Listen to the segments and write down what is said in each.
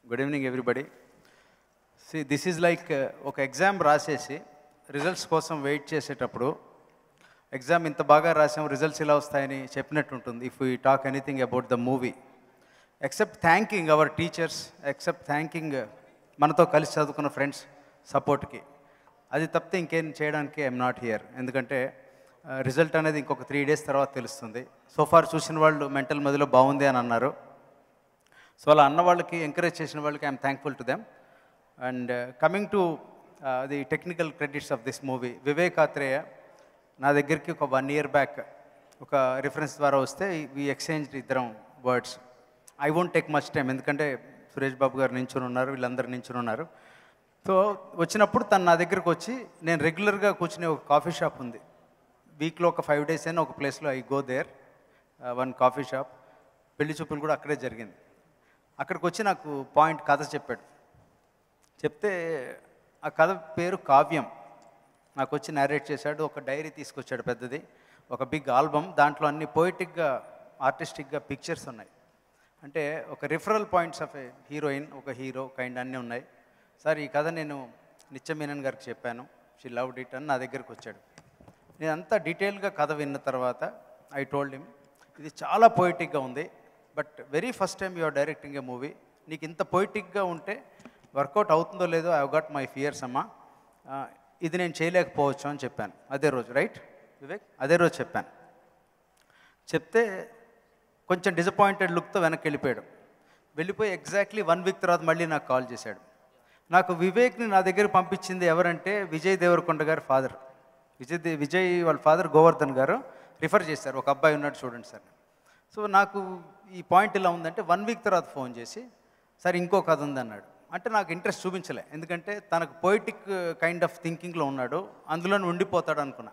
Good evening, everybody. See, this is like ఒక exam రాసేసి results కోసం వెయిట్ చేసేటప్పుడు ఎగ్జామ్ ఇంత బాగా రాసాం రిజల్ట్స్ ఇలా వస్తాయని చెప్పినట్టు ఉంటుంది if we talk anything about the movie except thanking our teachers except thanking మనతో కలిసి చదువుకున్న ఫ్రెండ్స్ సపోర్ట్కి అది తప్పితే ఇంకేం చేయడానికి ఐఎమ్ నాట్ హియర్. ఎందుకంటే రిజల్ట్ అనేది ఇంకొక 3 days తర్వాత తెలుస్తుంది. సోఫార్ చూసిన వాళ్ళు మెంటల్ మదిలో బాగుంది అని అన్నారు. సో అలా అన్న వాళ్ళకి ఎంకరేజ్ చేసిన వాళ్ళకి I'm thankful to them. And coming to the technical credits of this movie, Vivek Athreya నా దగ్గరికి ఒక 1 year బ్యాక్ ఒక రిఫరెన్స్ ద్వారా వస్తే వీ ఎక్స్చేంజ్ ఇద్దరం words. I won't take much time, ఎందుకంటే సురేష్ బాబు గారు నించుని ఉన్నారు, వీళ్ళందరూ నించుని ఉన్నారు. సో వచ్చినప్పుడు తను నా దగ్గరికి వచ్చి, నేను రెగ్యులర్గా కూర్చునే ఒక కాఫీ షాప్ ఉంది, వీక్లో ఒక 5 days అయినా ఒక ప్లేస్లో I go there, one coffee shop. Pellichoopulu కూడా అక్కడే జరిగింది. అక్కడికి వచ్చి నాకు పాయింట్ కథ చెప్పాడు. చెప్తే ఆ కథ పేరు కావ్యం. నాకు వచ్చి narrate చేశాడు. ఒక డైరీ తీసుకొచ్చాడు పెద్దది, ఒక బిగ్ ఆల్బమ్, దాంట్లో అన్ని పోయిటిక్గా ఆర్టిస్టిక్గా పిక్చర్స్ ఉన్నాయి. అంటే ఒక referral points of a heroine, ఒక హీరో కైండ్ అన్నీ ఉన్నాయి. సార్ ఈ కథ నేను నిత్యమేనన్ గారికి చెప్పాను, షీ లవ్డ్ ఇట్ అని నా దగ్గరికి వచ్చాడు. నేను అంతా డీటెయిల్గా కథ విన్న తర్వాత ఐ టోల్డ్ హిమ్, ఇది చాలా పోయిటిక్గా ఉంది, but very first time you are directing a movie, నీకు ఇంత పోయిటిక్గా ఉంటే వర్కౌట్ అవుతుందో లేదో, ఐ గాట్ మై ఫియర్స్ అమ్మా, ఇది నేను చేయలేకపోవచ్చు అని చెప్పాను. అదే రోజు, రైట్ వివేక్? అదే రోజు చెప్పాను. చెప్తే కొంచెం డిసప్పాయింటెడ్ లుక్తో వెనక్కి వెళ్ళిపోయాడు. వెళ్ళిపోయి ఎగ్జాక్ట్లీ 1 week తర్వాత మళ్ళీ నాకు కాల్ చేశాడు. నాకు వివేక్ని నా దగ్గర పంపించింది ఎవరంటే విజయ్ దేవరకొండ గారి ఫాదర్. విజయ్ వాళ్ళ ఫాదర్ గోవర్ధన్ గారు రిఫర్ చేశారు, ఒక అబ్బాయి ఉన్నాడు చూడండి సార్. సో నాకు ఈ పాయింట్ ఇలా ఉందంటే 1 week తర్వాత ఫోన్ చేసి, సార్ ఇంకో కథ ఉంది అన్నాడు. అంటే నాకు ఇంట్రెస్ట్ చూపించలే, ఎందుకంటే తనకు పోయిటిక్ కైండ్ ఆఫ్ థింకింగ్లో ఉన్నాడు, అందులోనే ఉండిపోతాడు అనుకున్నా.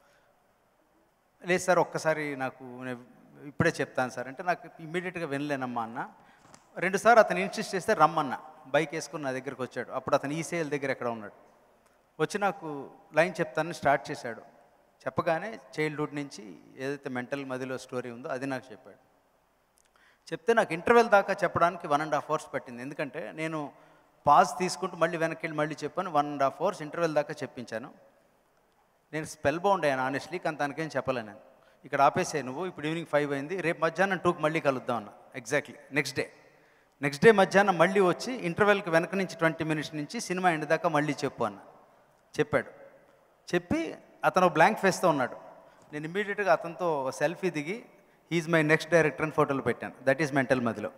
లేదు సార్ ఒక్కసారి నాకు ఇప్పుడే చెప్తాను సార్ అంటే, నాకు ఇమ్మీడియట్గా వినలేనమ్మా అన్న. 2 సార్లు అతను ఇన్సిస్ట్ చేస్తే రమ్మన్నా, బైక్ వేసుకుని నా దగ్గరికి వచ్చాడు. అప్పుడు అతను ఈసేఎల్ దగ్గర ఎక్కడ ఉన్నాడు. వచ్చి నాకు లైన్ చెప్తానని స్టార్ట్ చేశాడు. చెప్పగానే చైల్డ్హుడ్ నుంచి ఏదైతే మెంటల్ మదిలో స్టోరీ ఉందో అది నాకు చెప్పాడు. చెప్తే నాకు ఇంటర్వెల్ దాకా చెప్పడానికి 1.5 hours పట్టింది. ఎందుకంటే నేను పాజ్ తీసుకుంటూ మళ్ళీ వెనక్కి వెళ్ళి మళ్ళీ చెప్పాను. 1.5 hours ఇంటర్వెల్ దాకా చెప్పించాను. నేను స్పెల్ బౌండ్ అయ్యాను ఆనెస్ట్లీ, కానీ తనకేం చెప్పలే. నేను ఇక్కడ ఆపేసాయి, నువ్వు ఇప్పుడు ఈవినింగ్ 5 అయింది, రేపు మధ్యాహ్నం 2కి మళ్ళీ కలుద్దాం అన్న. ఎగ్జాక్ట్లీ నెక్స్ట్ డే మధ్యాహ్నం మళ్ళీ వచ్చి ఇంటర్వెల్కి వెనక నుంచి 20 minutes నుంచి సినిమా ఎండ్ దాకా మళ్ళీ చెప్పు అన్న. చెప్పాడు. చెప్పి అతను బ్లాంక్ ఫేస్తో ఉన్నాడు. నేను ఇమ్మీడియట్గా అతనితో సెల్ఫీ దిగి హీఈస్ మై నెక్స్ట్ డైరెక్టర్ అని ఫోటోలు పెట్టాను. దట్ ఈస్ మెంటల్ మదిలో.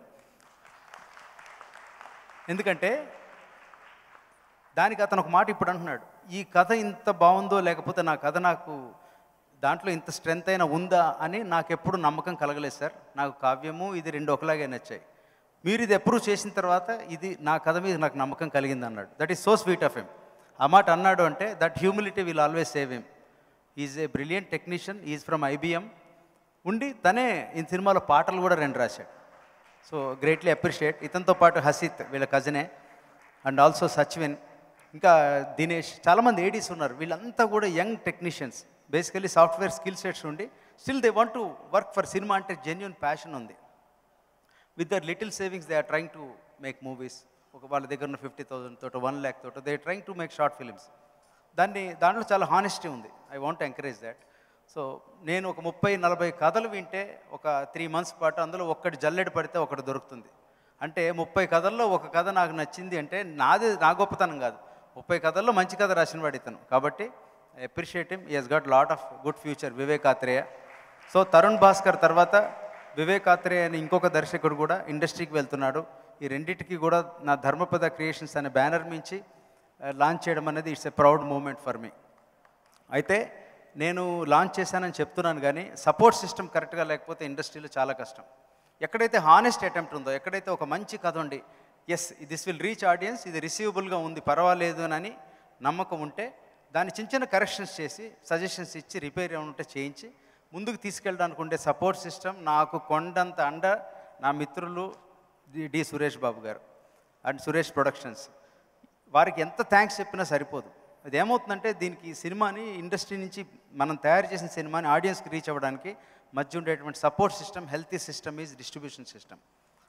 ఎందుకంటే దానికి అతను ఒక మాట ఇప్పుడు అంటున్నాడు, ఈ కథ ఇంత బాగుందో లేకపోతే నా కథ నాకు దాంట్లో ఇంత స్ట్రెంత్ అయినా ఉందా అని నాకు ఎప్పుడు నమ్మకం కలగలేదు సార్. నాకు కావ్యము ఇది 2 ఒకలాగే నచ్చాయి. మీరు ఇది అప్రూవ్ చేసిన తర్వాత ఇది నా కథ మీద నాకు నమ్మకం కలిగింది అన్నాడు. That is so sweet of him. ఆ మాట అన్నాడు అంటే that humility will always save him. Is a brilliant technician, is from IBM ఉండి తనే ఈ సినిమాలో పాటలు కూడా 2 రాశాడు. So greatly appreciate. ఇతనితో పాటు హసిత్ వీళ్ళ కజినే, అండ్ ఆల్సో సచ్విన్, ఇంకా దినేష్, చాలామంది ఏడీస్ ఉన్నారు. వీళ్ళంతా కూడా young technicians, basically software skill sets ఉండి still they want to work for cinema అంటే జెన్యూన్ ప్యాషన్ ఉంది. With their little savings they are trying to make movies. ఒక వాళ్ళ దగ్గర ఉన్న 50,000 తోటో 1 lakh తోటో they trying to make short films. దాంట్లో చాలా హానెస్టీ ఉంది. I want encourage that. So నేను ఒక 30-40 కథలు వింటే ఒక 3 months పాటు అందులో ఒక్కటి జల్లెడ పడితే ఒకటి దొరుకుతుంది. అంటే 30 కథల్లో ఒక కథ నాకు నచ్చింది అంటే నా గొప్పతనం కాదు, 30 కథల్లో మంచి కథ రాసిన వాడు ఇతను. కాబట్టి I appreciate him. He Hess got lot of good future. Vivek Athreya. So Tarun Bhaskar తర్వాత వివేక్ ఆత్రేయ అని ఇంకొక దర్శకుడు కూడా ఇండస్ట్రీకి వెళ్తున్నాడు. ఈ రెండింటికి కూడా నా ధర్మపద క్రియేషన్స్ అనే బ్యానర్ మించి లాంచ్ చేయడం అనేది it's a proud moment for me. అయితే నేను లాంచ్ చేశానని చెప్తున్నాను, కానీ సపోర్ట్ సిస్టమ్ కరెక్ట్గా లేకపోతే ఇండస్ట్రీలో చాలా కష్టం. ఎక్కడైతే హానెస్ట్ అటెంప్ట్ ఉందో, ఎక్కడైతే ఒక మంచి కథ ఉండి yes this will reach audience, ఇది రిసీవబుల్గా ఉంది, పర్వాలేదు అని నమ్మకం ఉంటే దాన్ని చిన్న కరెక్షన్స్ చేసి సజెషన్స్ ఇచ్చి రిపేర్ ఏమంటే చేయించి ముందుకు తీసుకెళ్ళడానికి ఉండే సపోర్ట్ సిస్టమ్ నాకు కొండంత అండ నా మిత్రులు డి సురేష్ బాబు గారు అండ్ సురేష్ ప్రొడక్షన్స్. వారికి ఎంత థ్యాంక్స్ చెప్పినా సరిపోదు. అది ఏమవుతుందంటే దీనికి సినిమాని ఇండస్ట్రీ నుంచి మనం తయారు చేసిన సినిమాని ఆడియన్స్కి రీచ్ అవ్వడానికి మధ్య ఉండేటువంటి support system, healthy system is distribution system.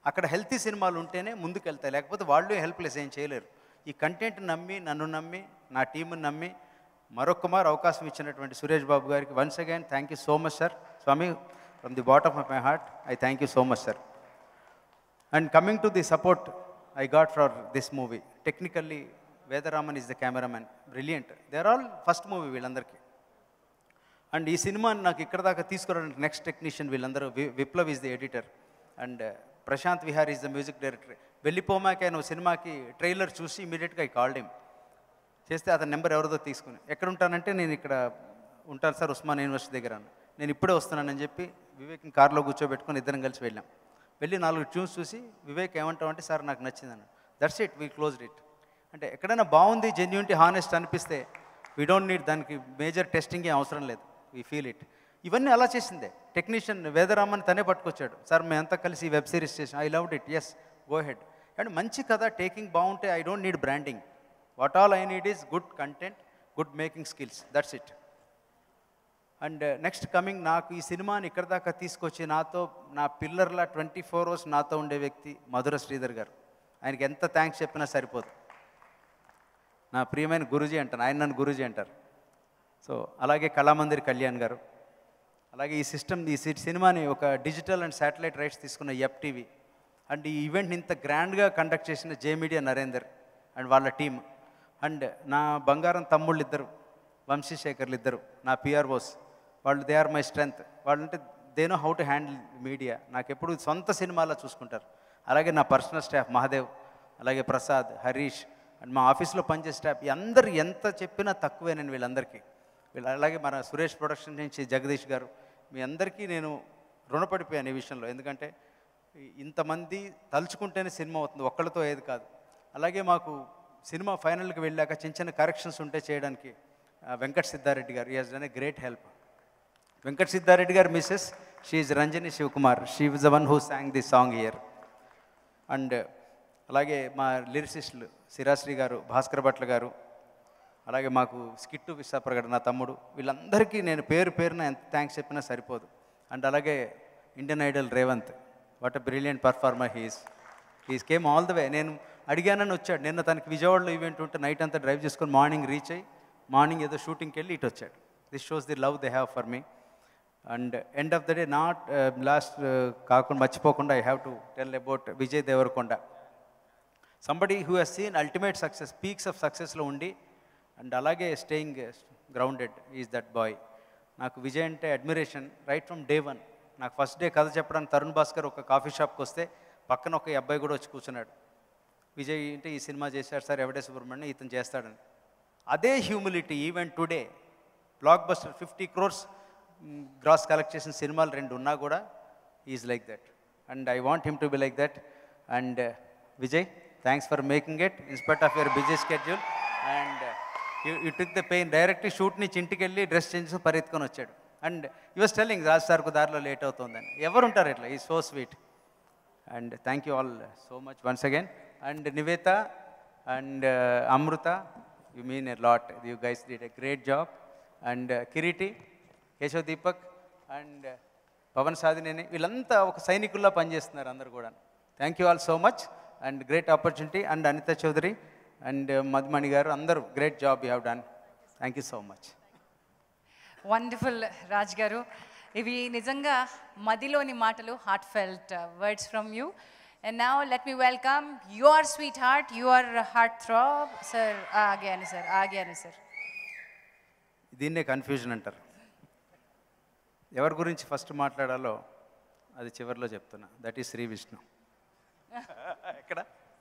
అక్కడ హెల్తీ సినిమాలు ఉంటేనే ముందుకు వెళ్తాయి, లేకపోతే వాళ్ళు హెల్ప్లెస్ ఏం చేయలేరు. ఈ కంటెంట్ నమ్మి, నన్ను నమ్మి, నా టీంని నమ్మి మరొకమారు అవకాశం ఇచ్చినటువంటి సురేష్ బాబు గారికి once again thank you so much sir. Swamy, from the bottom of my heart I thank you so much sir. And coming to the support I got for this movie. Technically, Vedaraman is the cameraman. Brilliant. They are all first movie వీళ్ళందరికీ. And ఈ సినిమా నాకు ఇక్కడ దాకా తీసుకురావడానికి next technician వీళ్ళందరూ. Viplav is the editor and Prashanth Vihari is the music director. Vellipomakey ఆయన సినిమాకి ట్రైలర్ చూసి ఇమీడియట్గా ఐ కాల్డ్ హిమ్. చేస్తే అతని నెంబర్ ఎవరిదో తీసుకుని, ఎక్కడ ఉంటానంటే నేను ఇక్కడ ఉంటాను సార్ ఉస్మాన్ యూనివర్సిటీ దగ్గర. నేను ఇప్పుడే వస్తున్నానని చెప్పి వివేక్ని కార్లో కూర్చోబెట్టుకొని ఇద్దరం కలిసి వెళ్ళాం. వెళ్ళి 4 ట్యూన్స్ చూసి వివేక్ ఏమంటావు అంటే సార్ నాకు నచ్చిందని. That's it, we closed it. అంటే ఎక్కడైనా బాగుంది, జెన్యూనిటీ, హానెస్ట్ అనిపిస్తే వీ డోంట్ నీడ్ దానికి మేజర్ టెస్టింగ్ ఏం అవసరం లేదు, వీ ఫీల్ ఇట్. ఇవన్నీ అలా చేసిందే. టెక్నీషియన్ వేదరామన్ తనే పట్టుకొచ్చాడు. సార్ మేమంతా కలిసి వెబ్ సిరీస్ చేసాం, I loved it, yes go head. And మంచి కథ, టేకింగ్ బాగుంటే I don't need branding. What all I need is good content, good making skills, that's it. And next coming, నాకు ఈ సినిమాని ఇక్కడ దాకా తీసుకొచ్చి నాతో నా పిల్లర్లా 24 hours నాతో ఉండే వ్యక్తి మధుర శ్రీధర్ గారు. ఆయనకి ఎంత థ్యాంక్స్ చెప్పినా సరిపోదు. నా ప్రియమైన గురూజీ అంటాను, ఆయన నన్ను గురూజీ అంటారు. సో అలాగే కళామందిర్ కళ్యాణ్ గారు, అలాగే ఈ సినిమాని ఒక డిజిటల్ అండ్ శాటిలైట్ రైట్స్ తీసుకున్న FTV, అండ్ ఈ ఈవెంట్ని ఇంత గ్రాండ్గా కండక్ట్ చేసిన జే మీడియా నరేందర్ అండ్ వాళ్ళ టీమ్, అండ్ నా బంగారం తమ్ముళ్ళు ఇద్దరు, వంశీశేఖర్లు ఇద్దరు, నా PROs, వాళ్ళు దే ఆర్ మై స్ట్రెంగ్త్. వాళ్ళు అంటే they know how to handle media. నాకు ఎప్పుడు సొంత సినిమాలో చూసుకుంటారు. అలాగే నా పర్సనల్ స్టాఫ్ మహాదేవ్, అలాగే ప్రసాద్, హరీష్, అండ్ మా ఆఫీస్లో పనిచేసే స్టాఫ్, అందరు ఎంత చెప్పినా తక్కువే నేను వీళ్ళందరికీ. అలాగే మన సురేష్ ప్రొడక్షన్ నుంచి జగదీష్ గారు, మీ అందరికీ నేను రుణపడిపోయాను ఈ విషయంలో. ఎందుకంటే ఇంతమంది తలుచుకుంటేనే సినిమా అవుతుంది, ఒక్కళ్ళతో ఏది కాదు. అలాగే మాకు సినిమా ఫైనల్కి వెళ్ళాక చిన్న చిన్న కరెక్షన్స్ ఉంటే చేయడానికి Venkat Siddareddy garu, he has done a great help. Venkat Siddareddy garu Mrs, she is Ranjani Sivakumar, she is the one who sang the song here. And అలాగే మా లిరిసిస్టులు శిరాశ్రీ గారు, భాస్కర్ భట్ల గారు, అలాగే మాకు స్కిట్టు విశాప్రగడ నా తమ్ముడు, వీళ్ళందరికీ నేను పేరు పేరున ఎంత థ్యాంక్స్ చెప్పినా సరిపోదు. అండ్ అలాగే Indian Idol Revanth, what a brilliant performer he's came all the way. నేను అడిగానని వచ్చాడు. నిన్న తనకి విజయవాడలో ఈవెంట్ ఉంటే నైట్ అంతా డ్రైవ్ చేసుకొని మార్నింగ్ రీచ్ అయ్యి మార్నింగ్ ఏదో షూటింగ్కి వెళ్ళి ఇటు వచ్చాడు. This shows the love they have for me. And end of the day not last కాకుండా మర్చిపోకుండా I have to tell about Vijay Devarakonda. Somebody who has seen ultimate success, peaks of సక్సెస్లో ఉండి అండ్ అలాగే staying grounded is that boy. నాకు విజయ్ అంటే admiration right from day 1. నాకు first day కథ చెప్పడానికి తరుణ్ భాస్కర్ ఒక కాఫీ షాప్కి వస్తే పక్కన ఒక అబ్బాయి కూడా వచ్చి కూర్చున్నాడు. విజయ్ అంటే ఈ సినిమా చేశాడు సార్, ఎవడే సుబ్రహ్మణ్యం, ఇతను చేస్తాడని. అదే humility even today, blockbuster 50 crores gross collect చేసిన సినిమాలు 2 ఉన్నా కూడా is like that. And I want him to be like that. And Vijay, thanks for making it in spite of your busy schedule. And you took the pain. Direct shoot నుంచి ఇంటికి వెళ్ళి dress change పరిగెత్తుకొని వచ్చాడు. And you was telling Raj సార్కు దారిలో late అవుతుందని. ఎవరు ఉంటారు ఇట్లా, ఈ so sweet. And thank you all so much once again. And Nivetha and Amrita, you mean a lot, you guys did a great job. And Kireeti, Keshav Deepak and Pavan Sadhineni, వీళ్ళంతా ఒక సైనికుల్లా పనిచేస్తున్నారు అందరు కూడా. Thank you all so much and great opportunity. And Anitha Chaudhary and Madhumani garu, అందరూ great job you have done. Thank you so much. Wonderful Raj garu. ఇవి నిజంగా మదిలోని మాటలు, heart felt words from you. And now let me welcome your sweetheart, your heartthrob, sir. Aagayanu sir. దీన్నే confusion అంటారు. ఎవరి గురించి first మాట్లాడాలో అది చివరిలో చెప్తున్నా. That is Shri Vishnu. ఎక్కడ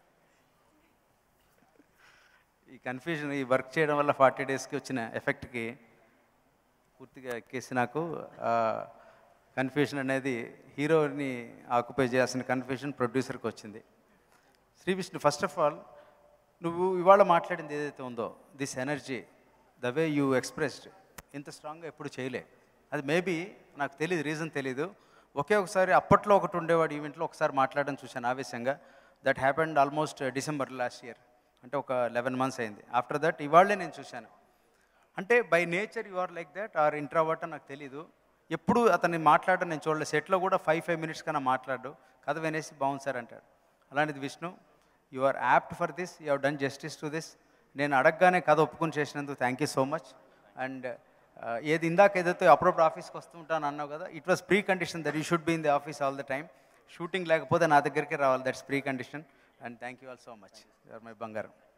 ఈ కన్ఫ్యూజన్, ఈ వర్క్ చేయడం వల్ల 40 daysకి వచ్చిన ఎఫెక్ట్కి పూర్తిగా ఎక్కేసి నాకు కన్ఫ్యూషన్ అనేది హీరోని ఆక్యుపై చేయాల్సిన కన్ఫ్యూషన్ ప్రొడ్యూసర్కి వచ్చింది. Shri Vishnu, first of all నువ్వు ఇవాళ మాట్లాడింది ఏదైతే ఉందో, this energy, the way you expressed, ఇంత స్ట్రాంగ్గా ఎప్పుడు చేయలే. అది మేబీ నాకు తెలియదు, రీజన్ తెలీదు. ఒకసారి అప్పట్లో ఒకటి ఉండేవాడు ఈవెంట్లో, ఒకసారి మాట్లాడడం చూశాను ఆవేశంగా. That happened almost December last year, అంటే ఒక 11 months అయింది. ఆఫ్టర్ దట్ ఇవాళే నేను చూశాను. అంటే by nature you are like that or introvert అని నాకు తెలీదు. ఎప్పుడు అతన్ని మాట్లాడడం నేను చూడలేదు. సెట్లో కూడా 5 minutes కన్నా మాట్లాడు. కథ వినేసి బాగుంది సార్ అంటాడు. అలాంటిది Vishnu, you are apt for this, you have done justice to this. నేను అడగగానే కథ ఒప్పుకొని చేసినందుకు thank you so much. And ఏది ఇందాక ఏదైతే అప్పుడప్పుడు ఆఫీస్కి వస్తూ ఉంటాను అన్నావు కదా, it was precondition that you should be in the office all the time. Shooting లేకపోతే నా దగ్గరికి రావాలి, that's precondition. And thank you all so much, you are my బంగారం.